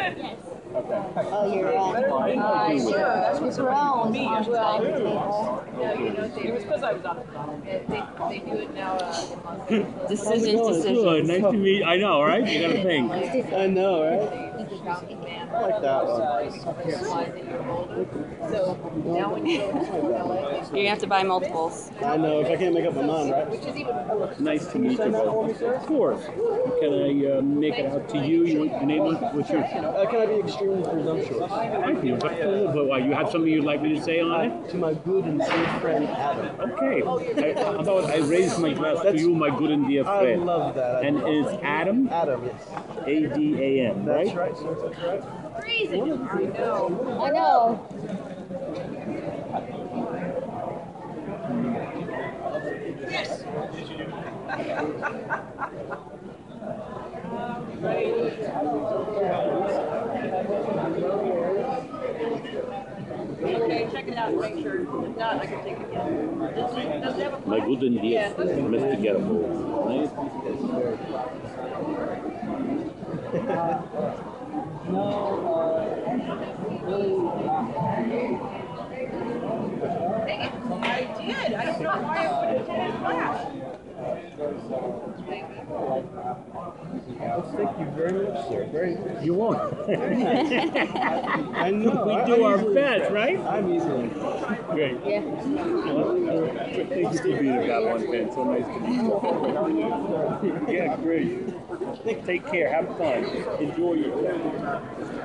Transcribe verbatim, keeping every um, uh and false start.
Oh, you're uh, Uh, sure, that's you're what grown on the as well. dining table. No, you know, they, it was because I was on the phone. They, they do it now uh, in Los Angeles. Decisions, Good. decisions. Nice to meet. I know, right? You got to think. It's I know, right? The fountain man. I like that one. Realize that you're older. So now when you go to L A, You're gonna have to buy multiples. I know. If I can't make up my mind, right? which is even worse. Nice to meet you both. Of course. Can I uh, make it out to you? You want your name on? What's yours? Uh, can I be extremely presumptuous? Thank you. But, uh, but why, you have something you'd like me to say on it? To my good and dear friend Adam. Okay. I, how about I raise my glass to you, my good and dear I friend. love that. And it is Adam, Adam, yes. A D A M, right? That's right, sir. That's right. Freezing. I know. I know. Yes. Okay, check it out and make sure. If not, I can take it again. Does it, does it have a My good and dear Yeah. friend, Mister Gettable. Nice. Dang it. I did. I don't know why I put it in flash. Thank you very much, sir. Very nice. You won't. I know. We I- do I'm our easily- best, right? I'm easily. Great. Yeah. Thank you for being a God one fan. So nice to meet you. Yeah, great. Take care. Have fun. Enjoy yourself.